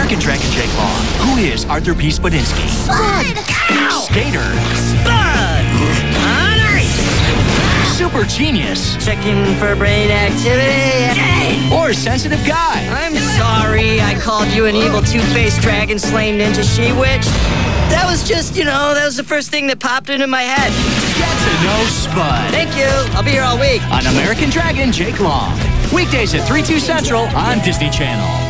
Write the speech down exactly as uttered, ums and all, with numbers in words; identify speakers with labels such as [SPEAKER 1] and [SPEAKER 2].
[SPEAKER 1] American Dragon Jake Long. Who is Arthur P. Spadinsky?
[SPEAKER 2] Spud!
[SPEAKER 1] Ow! Skater.
[SPEAKER 3] Spud! On ice!
[SPEAKER 1] Super genius.
[SPEAKER 3] Checking for brain activity. Yay!
[SPEAKER 1] Or sensitive guy.
[SPEAKER 3] I'm sorry I called you an evil two-faced dragon slaying ninja she-witch. That was just, you know, that was the first thing that popped into my head.
[SPEAKER 1] Get to know Spud.
[SPEAKER 3] Thank you. I'll be here all week.
[SPEAKER 1] On American Dragon Jake Long. Weekdays at three, two Central on Disney Channel.